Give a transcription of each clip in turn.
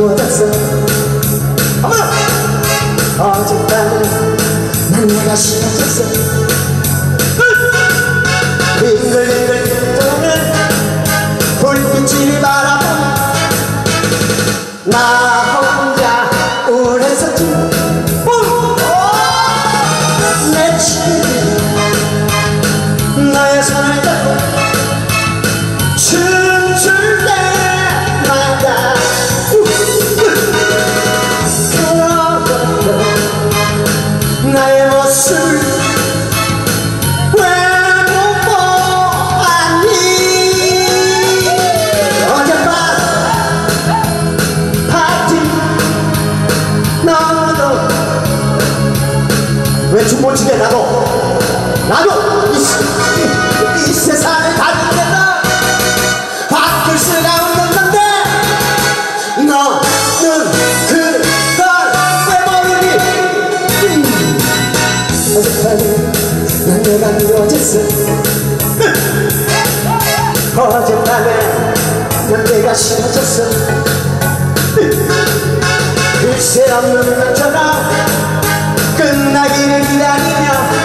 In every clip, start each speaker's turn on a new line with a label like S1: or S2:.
S1: 미워졌어. 어젯밤에 난 내가 싫어졌어. 빙글빙글 도는 불빛을 바라보며 나 혼자 우울했었지. 내 친구 너의 손을 잡고 춤출 때마다 그러고도 나의 모습을 왜 못 보았니. 어젯밤 파티 너도 왜 춤 못 추게. 나도 이 세상을 가지겠다. 바꿀 수가 없는 건데 너는 그걸 왜 모르니. 어젯밤에 난 내가 미워졌어. 어젯밤에 난 내가 싫어졌어. 글쎄 없는 남자가 끝나기를 기다리며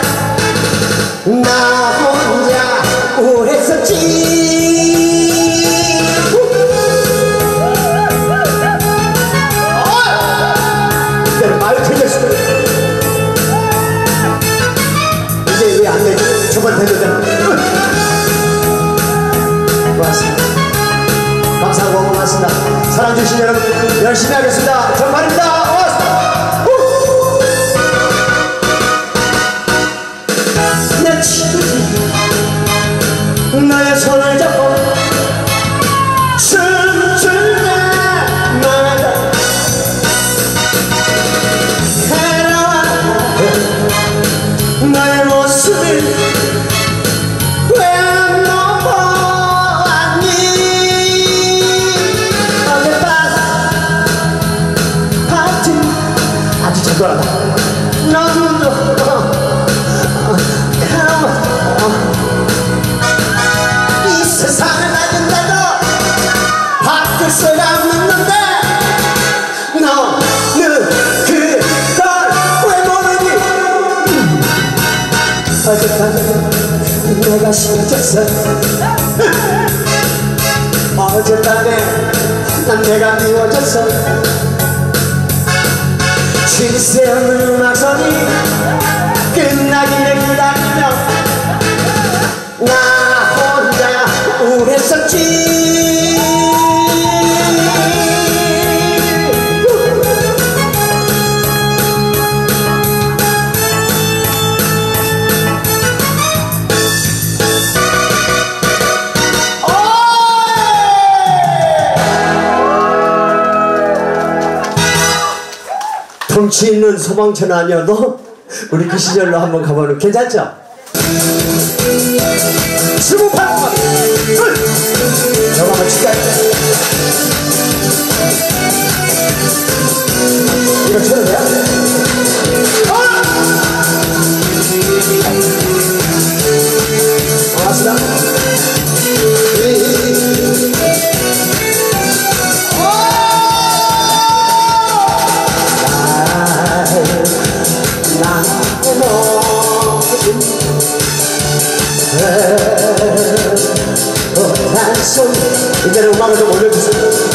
S1: 나 혼자 우울했었지. 이제는 말을 틀렸어. 이제 왜 안 되지? 저번 됐는데. 고맙습니다. 감사하고 고맙습니다. 사랑 주신 여러분 열심히 하겠습니다. 정말입니다. 나의 손을 잡고 춤출 때마다 해나왔던 나의 모습을 왜 못 보았니. 어젯밤 파티 아주 잘 돌아가. 너도 이 세상을 알는데도 바꿀 수가 없는데 너는 그걸 왜 모르니. 어젯밤에 내가 싫어졌어. 어젯밤에 난 내가 미워졌어. 쉴 새 없는 음악소리 끝나기를 기다리며 나 혼자 우울했었지. 덩치 있는 소방차는 아니어도 우리 그 시절로 한번 가보는 괜찮죠? 스무판 둘 저거 한번 칠까요? 이거 쳐도 돼요? 고맙습니다. 이제는 음악을 좀 올려주세요.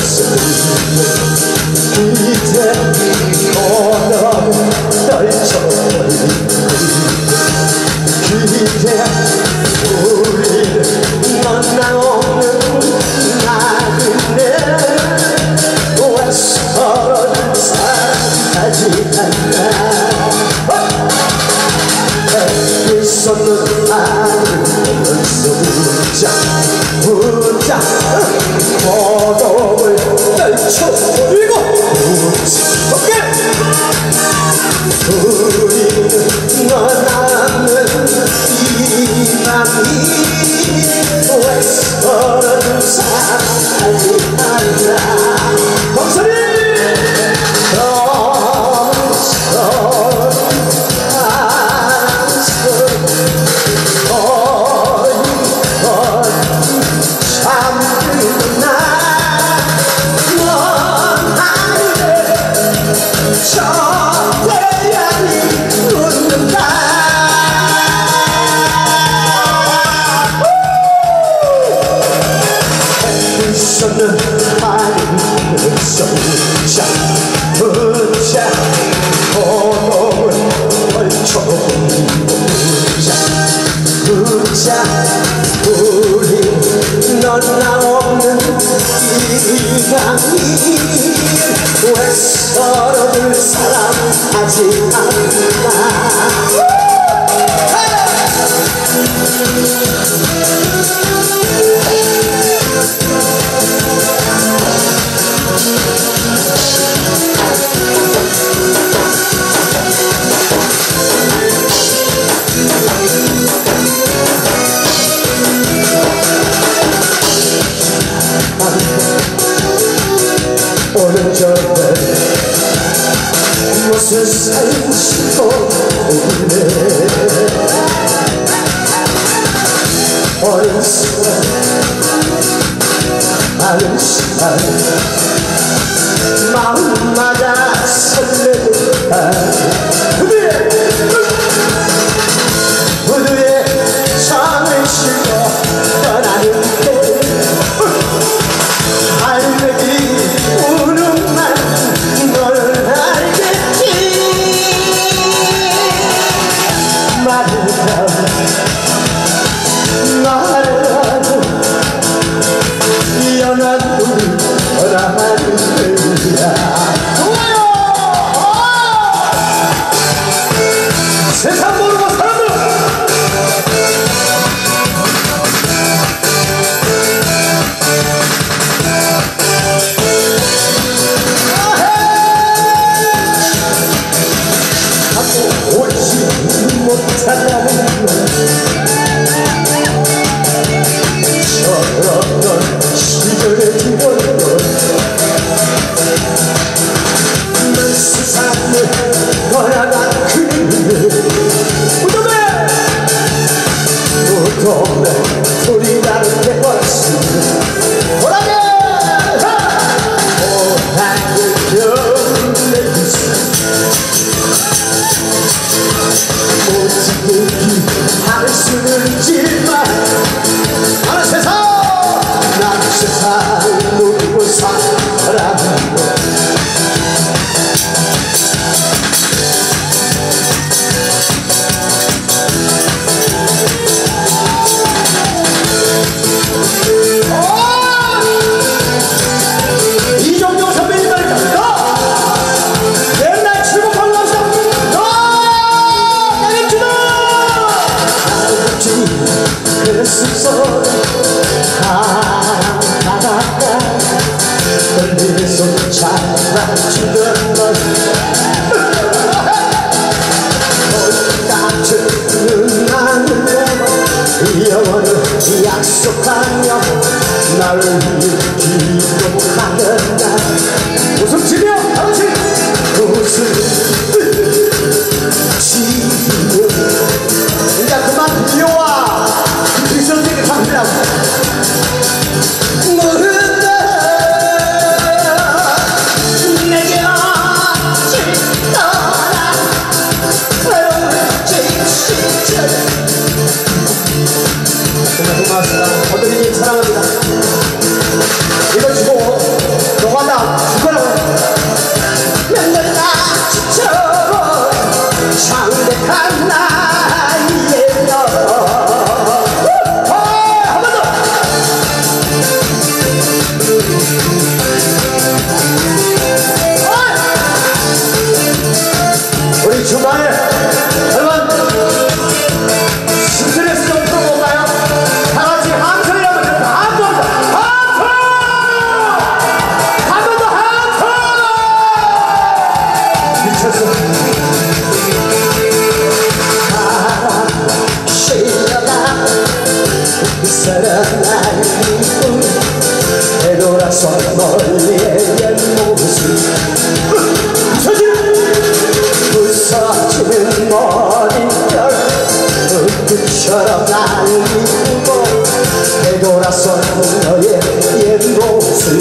S1: 이제 언어를 떨쳐버린 그대 우리는 만나 없는 나그네 왜 서로를 사랑하지 않나 있었는 나를 붙자 고독을 떨쳐버리고 어깨 우리는 원하는 이 맘이 왜 서로를 사랑하지 않나 목소리 붙자 고독을 떨쳐버리고 붙자 우리 넌 나 없는 이 밤이 왜 서로를 사랑하지 않나 오늘 저녁 무슨 살고 싶어 오네 어린 시간 많은 시간 마음마다 설레는 부두에 잠을 쉬고 떠나는 때 알레기 우는만 널 알겠지 말을 하고 연한 우리 떠나는 거야 세상 모르고 사람들 오지 못하다는 철없던 시절의 기억은 난 세상을 떠나간 그리움에 무덤에 소리 나는 내 벌써 보라게 오한을 겨울내 오직되기 하늘 수는 있지만 나는 세상을 모르고 살아가고 이종용 선배님 말이다 옛날 출국하고 나서 그 숲속에 바닷가 떨리면서 잡아주던 널 같은 나는 영원을 약속하며 나를 기도하는 날 웃음 치며 당신 웃음 치며 이제 그만 비워와 비서진이 담으라고 모른다 내게 고맙다. 죽어라. 맨날나처럼 창백한 나이에요. 한 번 더. 우리 주말에 여러분 스트레스 좀 풀어볼까요? 다같이 함성을 한번 더. 함성! 함성! 한 번 더 함성! 미쳤어. 실려가 그 사람 날 믿고 되돌아서 멀리의 모습 부서지는 머릿결 흙처럼 날 믿고 되돌아서 너의 옛 모습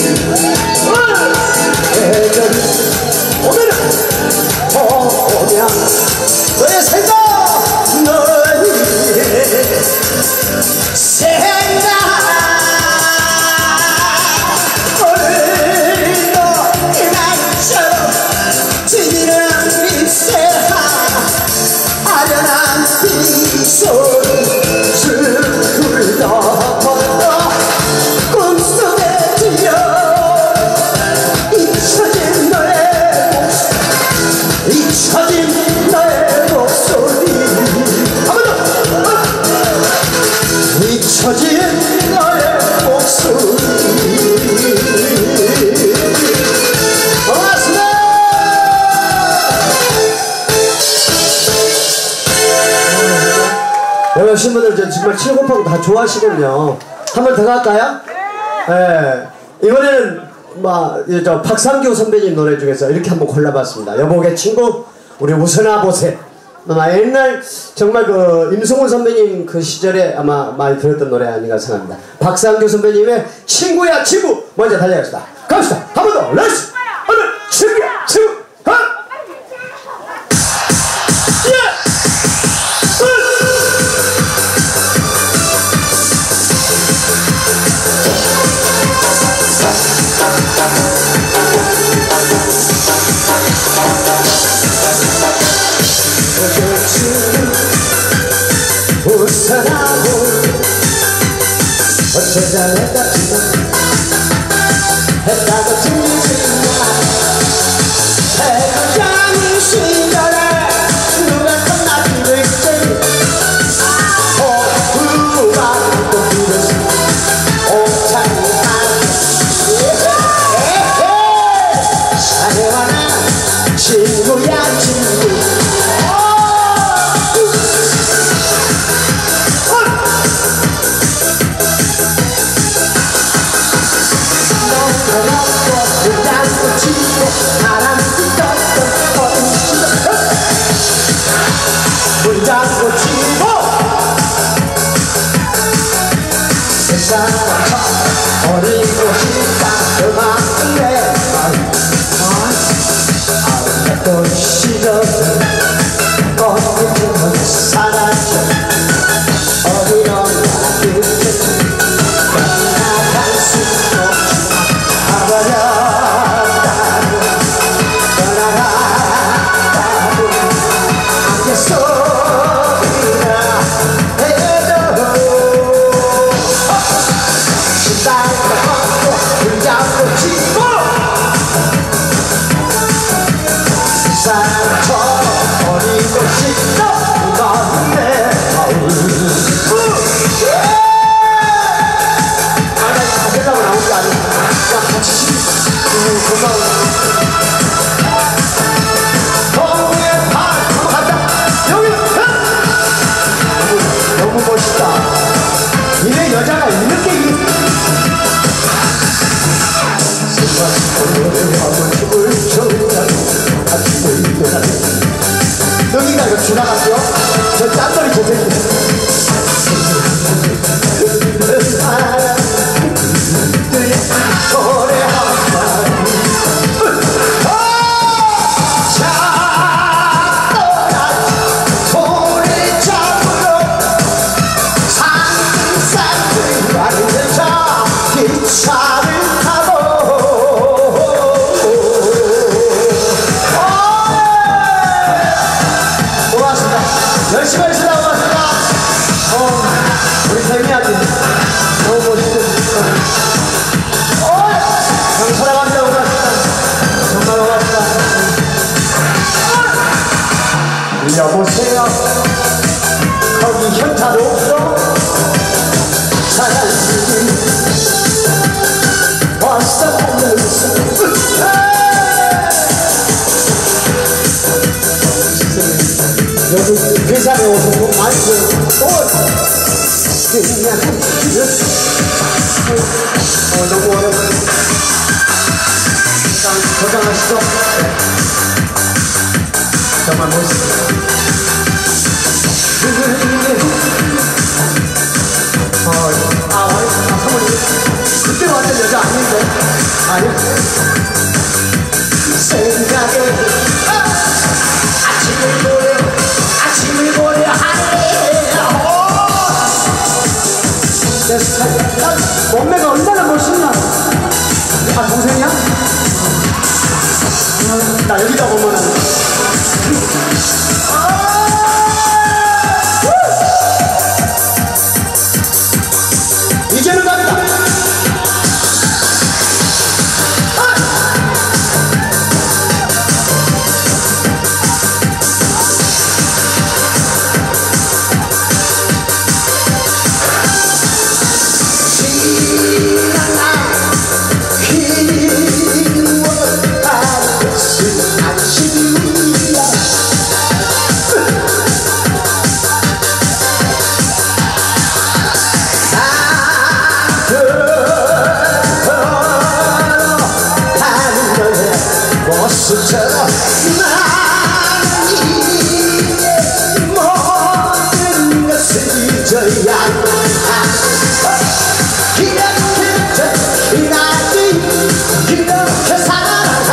S1: 계절이 오면 너의 생각 너의 생각 오늘도 그날처럼 지니는 미세한 아련한 빗소리 슬플 덮었다 꿈속에 들려 잊혀진 너의 목소리 잊혀진 너의 목소리 한 번 더 잊혀진 너의 목소리 고맙습니다. 여러분 신분들 정말 칠곡하고 다 좋아하시거든요. 한 번 더 갈까요? 네. 이번에는 저 박상규 선배님 노래 중에서 이렇게 한번 골라봤습니다. 여보게 친구 우리 웃어나 보세. 아마 옛날 정말 그 임성훈 선배님 그 시절에 아마 많이 들었던 노래 아닌가 생각합니다. 박상규 선배님의 친구야 친구 먼저 달려갑시다. 갑시다. 한 번 더. 렛츠. 오늘 친구야 친구. 가. 웃어라고 어쩌자 했다지만 했다고 들리지마 해장이 시절에 누가 끝나기로 했더니 후반도 들었어 옥상이 사내와 나 친구야 친구 바람 뜯었던 어둠 불장구 치고 세상과 어리고 싶다 그만큼 내 또 시절은 꽃잎은 사라져 어디론가 그때 떠나갈 수 없지만 가버렸다고 떠나갔다고 안개 속이라 해도 신발과 걷고 불장구 치고 사랑처럼 버리고 싶다 그건 내 마음 나 가려고 나온 게 아니야 야 같이 고마워 동해 반 한번 간다 여기 너무 멋있다 이래 여자가 있는 게 춤을 춰자고 여기가 이거 지나갔죠? 저 짠돌이 저새끼 사람들이 노래하면 소리 잡으러 산들산들 가는 자 기차를 타고 보세요. 거기 현타도 없어. 사랑이 왔어 보면서 여기 회사에 오셔서 많이 그냥 너무 어려워요. 일단 고생하시죠. 정말 멋있습니다. 사모님 그때 완전 여자 아닌데? 아니야? 생각에 아침을 보려 하네. 내 스타일 몸매가 얼마나 멋있나. 아 동생이야? 나 여기다 보면은 이제는 갑니다. 모든 것을 잊어야 이렇게 살아가.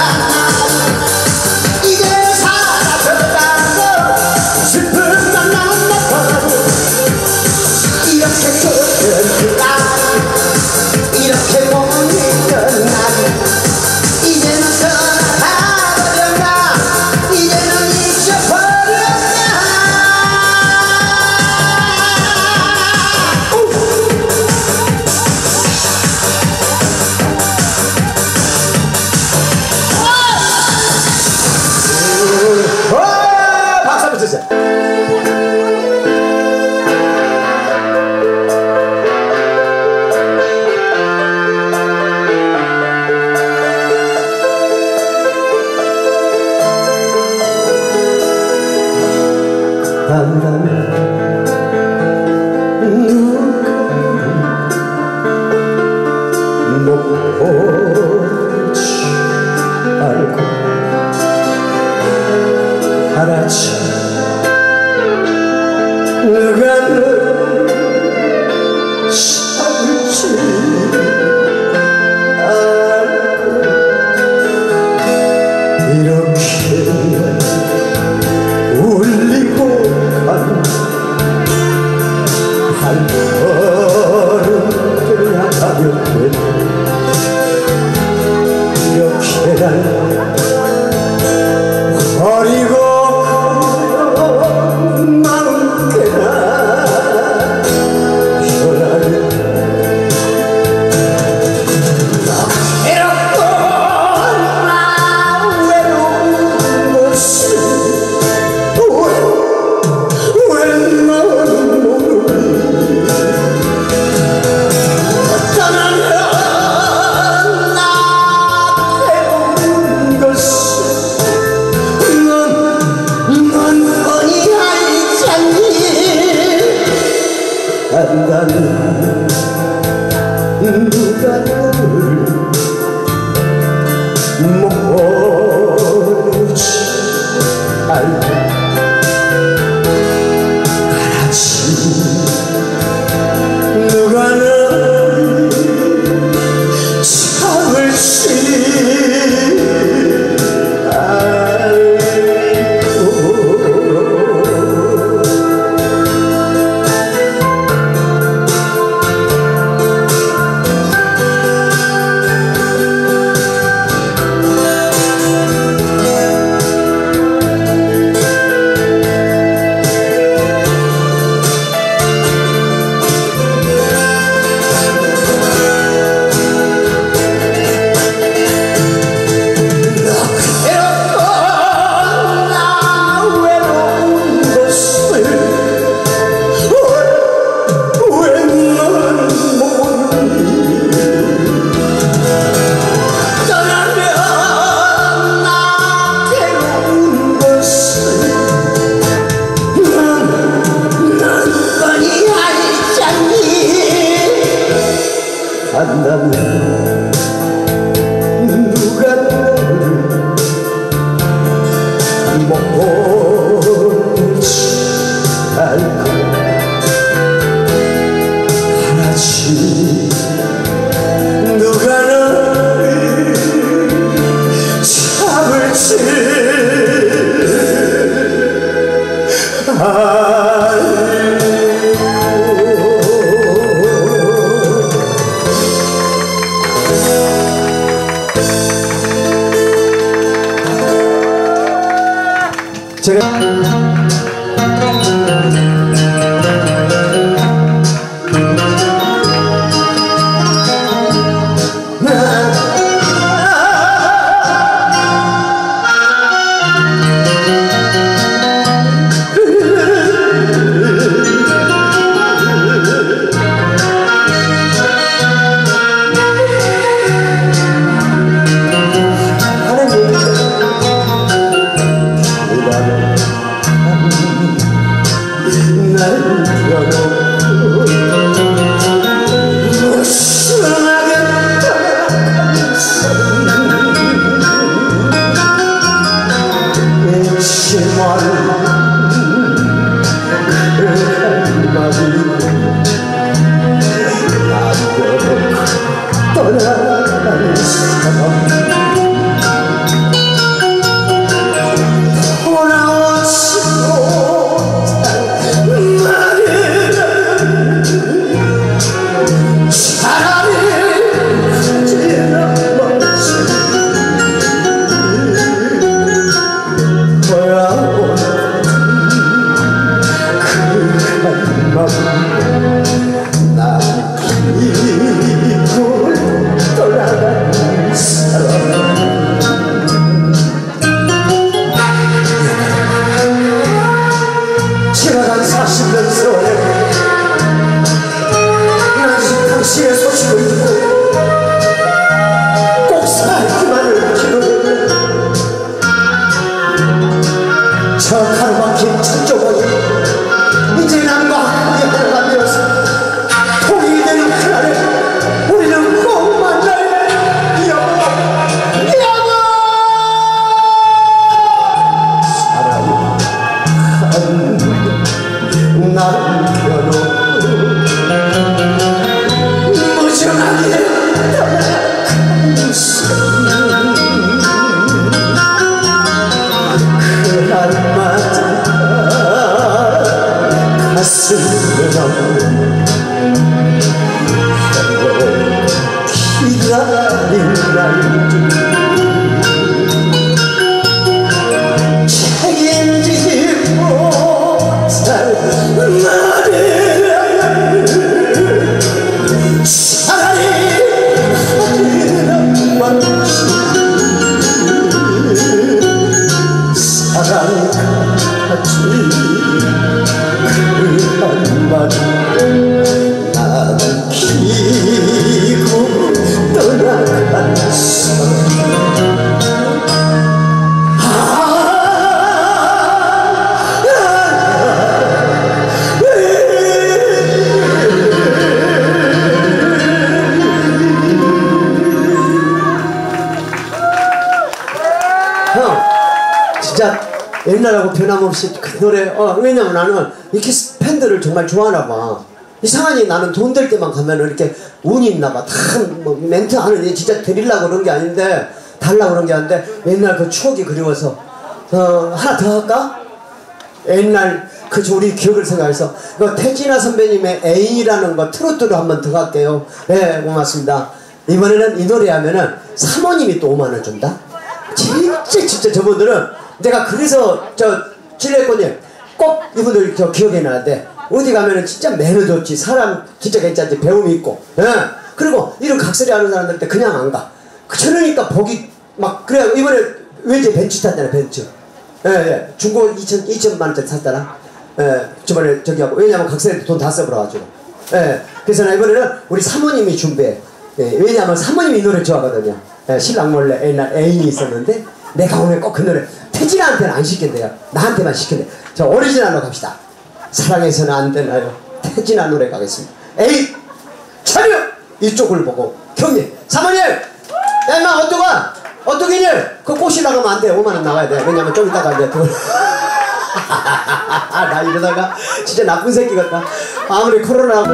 S1: 이제 사라졌다고 슬픈 만남은 나타나고 이렇게 끝나 이렇게 못 잊던 날 이제는 떠나가버렸나. 이제는 잊어버렸나. 박수 한번 주세요. 한다면 누가 못보지 알고 알았지. 누가 널 찾을지 알고 이렇게 울리고 간 한 걸음 나가면 이렇게 날 버리고 마음 깨나 변하게 나 외롭고 나 외로운 모습 왜 나는 모르니. 떠나면 나 배운 것을 넌 뻔히 알잖니. 한다면 누가 너를 모르지 알고 알았지. 누가 널 참을지 알고 제가 옛날하고 변함없이 그 노래 왜냐면 나는 이렇게 팬들을 정말 좋아하나 봐. 이상하니 나는 돈 될 때만 가면은 이렇게 운이 있나 봐. 다 뭐 멘트 하는 진짜 드리려고 그런 게 아닌데 달라고 그런 게 아닌데 옛날 그 추억이 그리워서 하나 더 할까? 옛날 그 우리 기억을 생각해서 그 태진아 선배님의 애인이라는 거 트로트로 한번 더 갈게요. 네 고맙습니다. 이번에는 이 노래 하면은 사모님이 또 5만원 준다? 진짜 저분들은 내가 그래서 찔레꽃님 꼭 이분들 기억해 놔야 돼. 어디 가면은 진짜 매너 좋지, 사람 진짜 괜찮지, 배움이 있고, 예. 그리고 이런 각설이 하는 사람들한테 그냥 안 가. 그러니까 복이 막 그래. 이번에 왠지 벤츠 탔잖아. 벤츠. 예. 중고 2천만원짜리 샀잖아. 예. 저번에 저기 하고 왜냐면 각설이 돈 다 써버려가지고. 예. 그래서 나 이번에는 우리 사모님이 준비해. 예. 왜냐면 사모님이 이 노래 좋아하거든요. 예. 신랑 몰래 옛날 애인이 있었는데 내가 오늘 꼭 그 노래 태진아한테는 안 시킨대요. 나한테만 시킨대. 저 오리지널로 갑시다. 사랑해서는 안 되나요? 태진아 노래 가겠습니다. 에이 차려! 이쪽을 보고 경례 사모님! 야 임마 어떡하? 어떡이니? 그 꽃이 나가면 안 돼. 5만원 나가야 돼. 왜냐면 좀 이따가 이제 나 이러다가 진짜 나쁜 새끼 같다. 아무리 코로나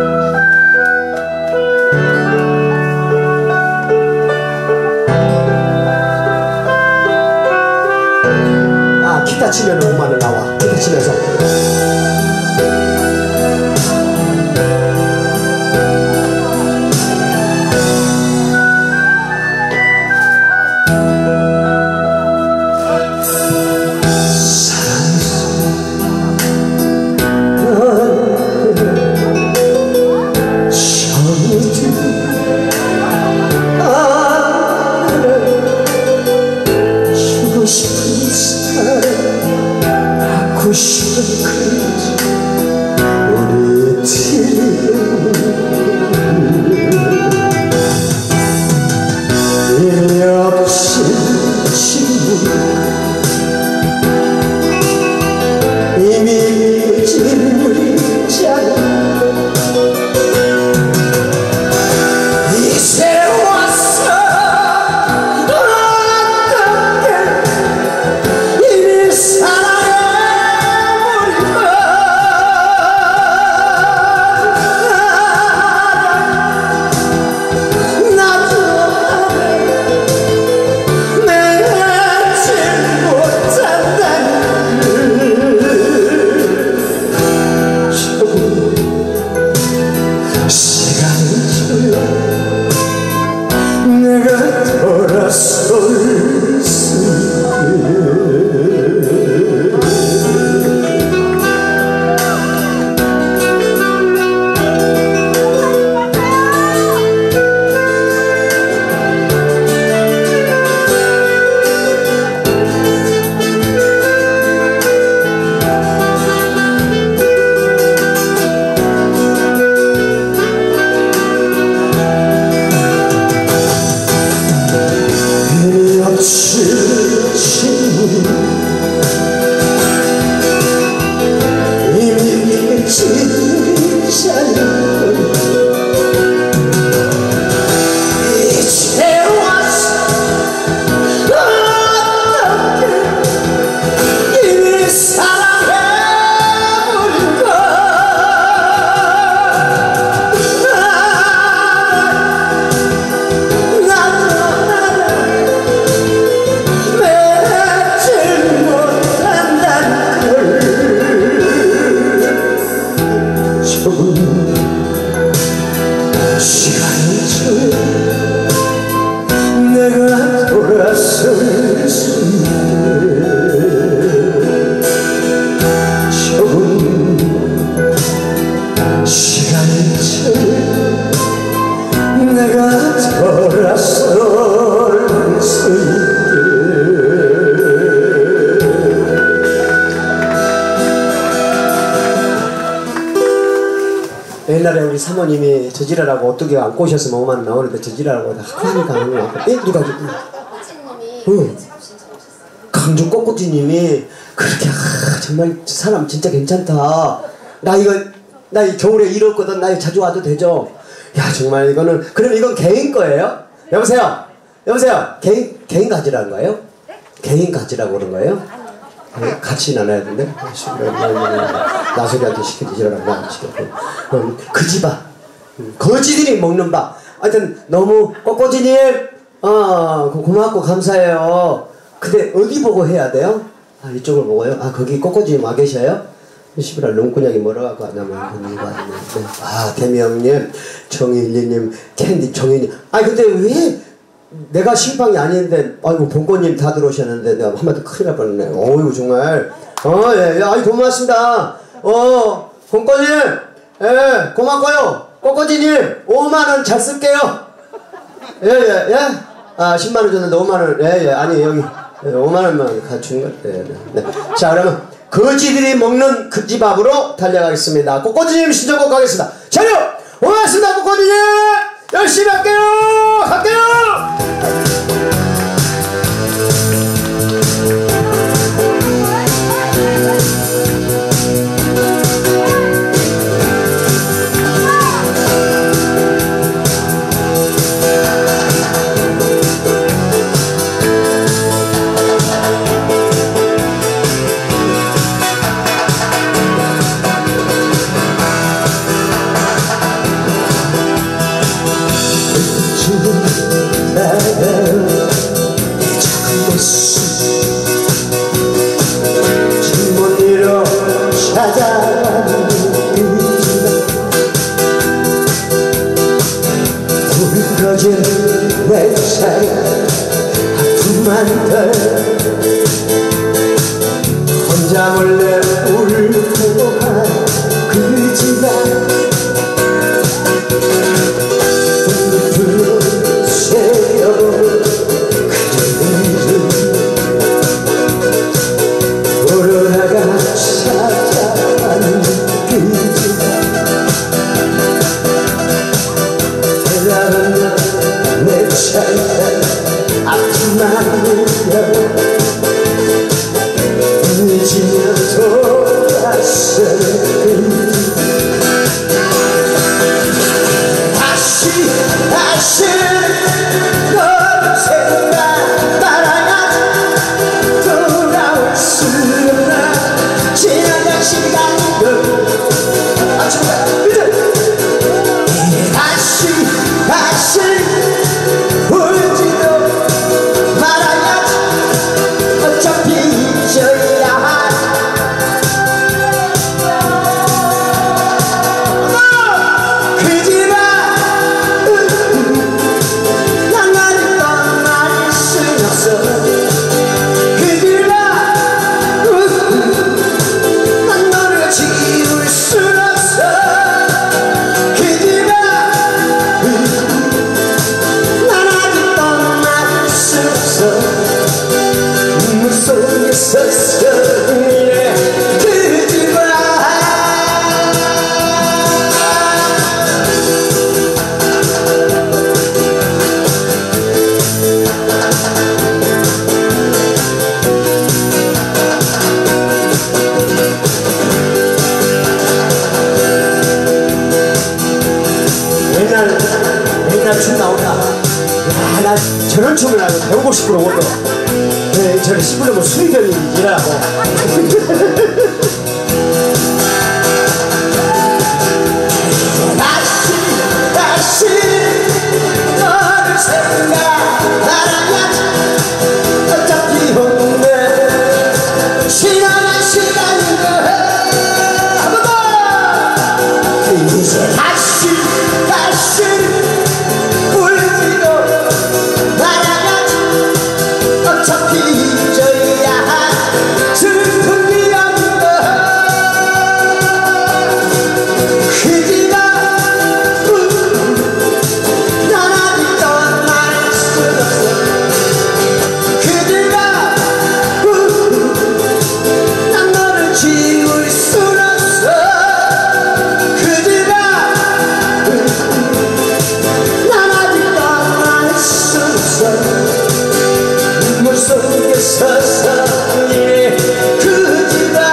S1: 기타 치면 5만원 나와. 기타 치면서 사랑 멈추신 이미 진짜는 이제 와서 어떻게 이미 사랑해버린 걸 내가 돌아설 수 있는 조금 시간이 쳐 내가 돌아설 수 있는 옛날에 우리 사모님이 저지랄하고 어떻게 안고 오셨으면 5만원 나오는데 저지랄하고 하니까 안 나와. 누가 응. 강준 꽃꽂이님이 그렇게 정말 사람 진짜 괜찮다. 나 이 겨울에 잃었거든. 나 자주 와도 되죠? 야 정말 이거는 그럼 이건 개인 거예요? 여보세요? 개인 가지라는 거예요? 개인 가지라고 그런 거예요? 같이 나눠야 된대? 나소리한테 시켜주시라고 안 시켰고 그 집아 거지들이 먹는 밥 하여튼 너무 꼬꼬지님 고맙고 감사해요. 근데 어디 보고 해야 돼요? 아 이쪽을 보고요? 아 거기 꼬꼬지님 와 계셔요? 시부랄 롱꾸냥이 뭐라고 하냐면 아 대미형님 정일리님 캔디 정일님 아 근데 왜 내가 신방이 아닌데 아이고 본권님 다 들어오셨는데 내가 한마디 큰일 날 뻔했네. 어이구 정말 예, 아이 고맙습니다. 본권님 예 고맙고요. 꼬꼬지님 5만원 잘 쓸게요. 예 아 10만원 줬는데 5만원 예 아니 여기 5만원만 갖춘 것 같아요. 네. 자 그러면 거지들이 먹는 그 집 앞으로 달려가겠습니다. 꼬꼬지님 신청곡 가겠습니다. 자료 고맙습니다. 꼬꼬지님 열심히 할게요. 갈게요. 주머니로 찾아가는 붉어진 내 차가 아픔만 더 혼자 몰래 울고 한 그 지나 다시 너를 생각 따라야지 돌아올 수 없나 지나간 시간들 다시 울지도 말아야지 어차피 잊어야 할 그 집안 낭만이 떠날 순 없어 그 집안 난 너를 지울 순 없어 그 집안 난 아직 떠날 수 없어 눈물 속에 섰어 그 집안 150% 오더. 네, 저를 씹으려면 수리견이 일하고. 다시 너를 생각하라면 어차피 없네 지나간 시간인가 한 번 더 이제 다시 울기도 말하면 어차피 잊어야 할 슬픈 기억인가 그지가 난 아직도 말 수 없어 그지가 난 너를 지울 수 없어 그지가 난 아직도 말 수 없어 눈물 속에 서서 예 그지가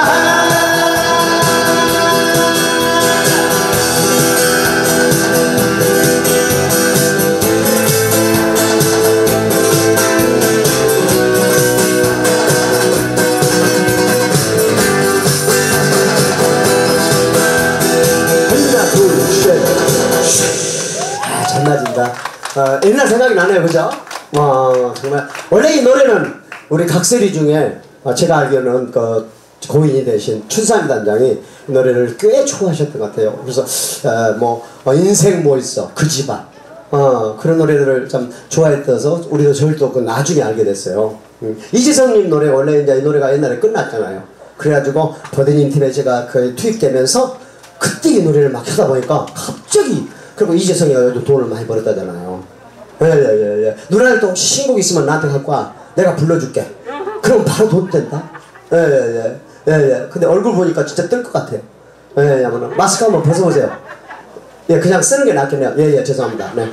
S1: 하나 둘셋 잘 맞은다. 옛날 생각이 나네요, 그죠? 정말 원래 이 노래는 우리 각설이 중에 제가 알기로는 그 고인이 되신 춘삼이 단장이 이 노래를 꽤 좋아하셨던 것 같아요. 그래서 인생 뭐 있어 그 집안 그런 노래들을 참 좋아했어서 우리도 저를 또 나중에 알게 됐어요. 이지성님 노래 원래 이제 이 노래가 옛날에 끝났잖아요. 그래가지고 버드님 팀에 제가 투입되면서 그때 이 노래를 막 하다 보니까 갑자기 그리고 이재성이가 요즘 돈을 많이 벌었다잖아요. 예. 누나를 또 신곡 있으면 나한테 갖고 와. 내가 불러줄게. 그럼 바로 돈 된다. 예. 근데 얼굴 보니까 진짜 뜰 것 같아요. 예. 마스크 한번 벗어보세요. 예, 그냥 쓰는 게 낫겠네요. 예, 죄송합니다. 네.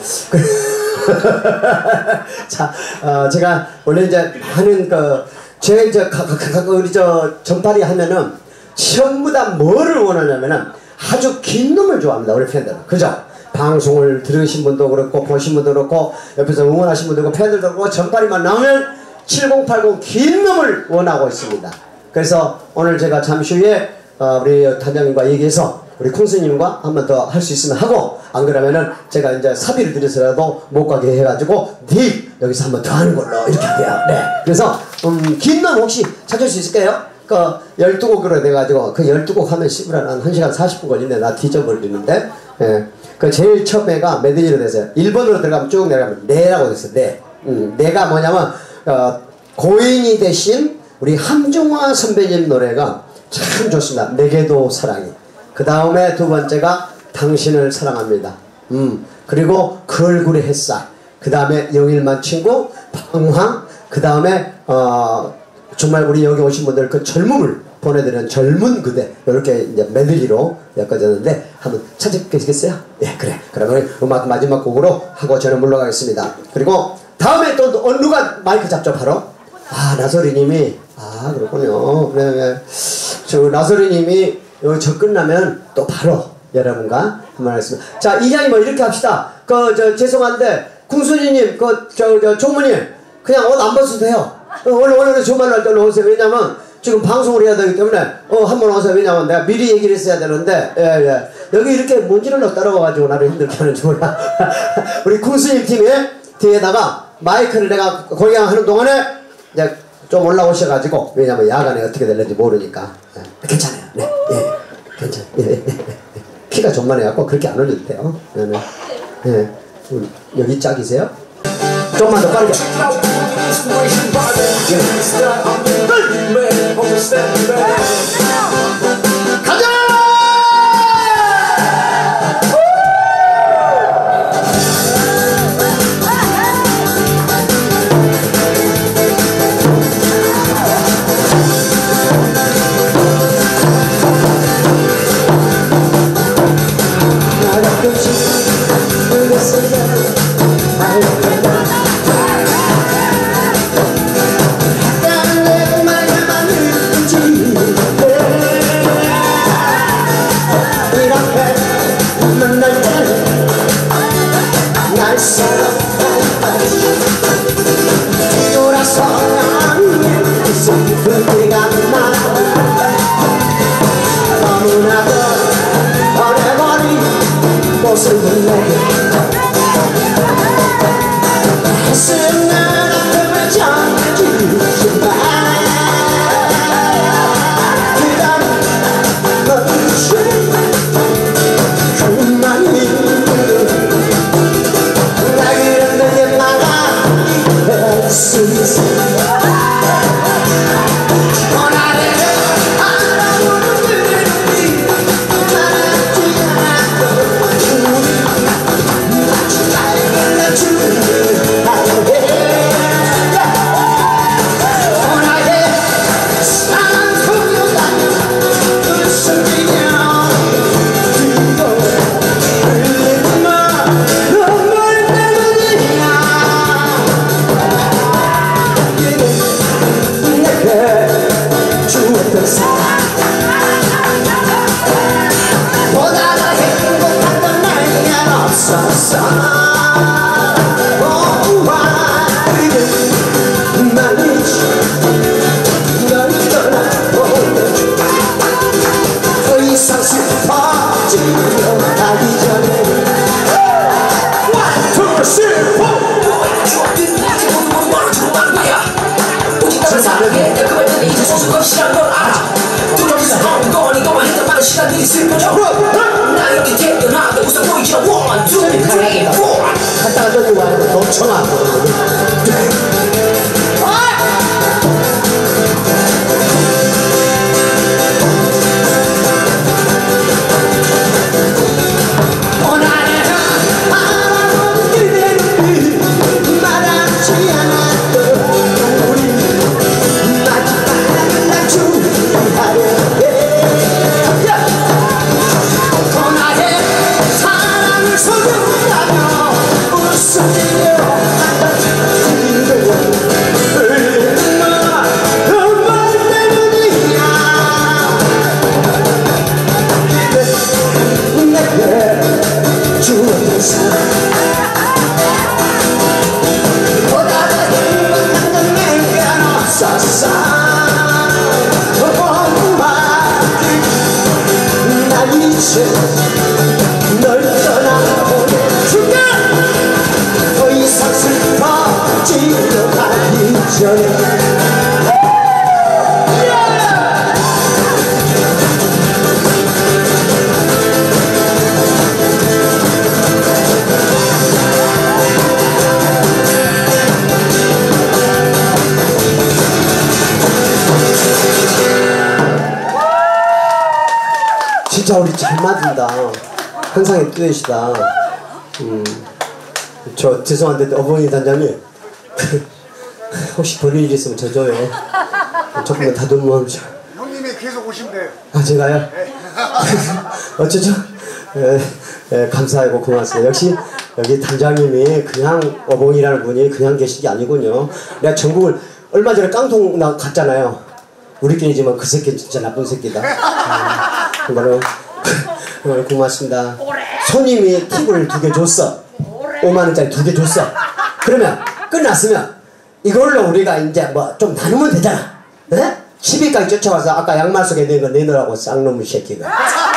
S1: 자, 제가 원래 이제 하는 제가 이제 우리 전파리 하면은 전부 다 뭐를 원하냐면은 아주 긴 놈을 좋아합니다. 우리 팬들은. 그죠? 방송을 들으신 분도 그렇고 보신 분도 그렇고 옆에서 응원하신 분도 그렇고 팬들도 그렇고 전파리만 나오면 7080 긴 놈을 원하고 있습니다. 그래서 오늘 제가 잠시 후에 우리 단장님과 얘기해서 우리 쿵스님과 한 번 더 할 수 있으면 하고 안 그러면은 제가 이제 사비를 드려서라도 못 가게 해가지고 내일 여기서 한 번 더 하는 걸로 이렇게 할게요. 네. 그래서 긴 놈 혹시 찾을 수 있을까요? 12곡으로 돼가지고 그 12곡 하면 씨부라 한 1시간 40분 걸리는데 나 뒤져버리는데 예. 그 제일 처음에가 메들리로 됐어요. 1번으로 들어가면 쭉 내려가면 네라고 됐어요. 네. 네가 뭐냐면 고인이 되신 우리 함중화 선배님 노래가 참 좋습니다. 내게도 사랑이. 그 다음에 두 번째가 당신을 사랑합니다. 그리고 그 얼굴의 햇살. 그 다음에 영일만 친구 방황. 그 다음에 정말 우리 여기 오신 분들 그 젊음을 보내드리는 젊은 그대 이렇게 이제 메들리로 엮어졌는데 한번 찾아계시겠어요? 예, 그래. 그러면 음악 마지막 곡으로 하고 저는 물러가겠습니다. 그리고 다음에 또 누가 마이크 잡죠 바로? 나소리님이 그렇군요. 네. 저 나소리님이 저 끝나면 또 바로 여러분과 한번 하겠습니다. 자, 이장님 뭐 이렇게 합시다. 죄송한데 궁순이님 종무님 그냥 옷 안 벗어도 돼요. 오늘 주말로 할 때 오세요. 왜냐면 지금 방송을 해야 되기 때문에 한번 오세요. 왜냐면 내가 미리 얘기를 했어야 되는데 예. 여기 이렇게 문지르러 따라와가지고 나를 힘들게 하는지 몰라. 우리 쿵스님 팀에 뒤에다가 마이크를 내가 공양하는 동안에 이제 좀 올라오셔가지고 왜냐면 야간에 어떻게 될는지 모르니까 괜찮아요. 네, 괜찮아요. 예. 키가 좀만 해갖고 그렇게 안 올려도 돼요. 네. 여기 짝이세요? 좀만 더 빠르게. 가자! 그때가 나 너무나도 변해버린 모습은 내게 가슴을 아픔을 전해주지만 그다음 그만이 나 그런 너의 말아 이해할 수 있어 갔다가 또 와요. 넘쳐나. 널 떠나보내줄게 더 이상 슬퍼지려 하기 전에 진짜 우리 잘 맞는다. 항상의 듀엣이다. 저 죄송한데 어머니 단장님 혹시 볼일 있으면 저 줘요. 조금만 다듬어.
S2: 형님이 계속 오시면 돼요.
S1: 아 제가요? 네. 어쩌죠? 감사하고 고맙습니다. 역시 여기 단장님이 그냥 어봉이라는 분이 그냥 계신 게 아니군요. 내가 전국을 얼마 전에 깡통 갔잖아요. 우리끼리지만 그 새끼 진짜 나쁜 새끼다. 정말로 고맙습니다. 손님이 팁을 2개 줬어. 5만원짜리 2개 줬어. 그러면 끝났으면 이걸로 우리가 이제 뭐 좀 나누면 되잖아. 에? 10위까지 쫓아와서 아까 양말 속에 넣은 거 내놓으라고 쌍놈의 새끼가.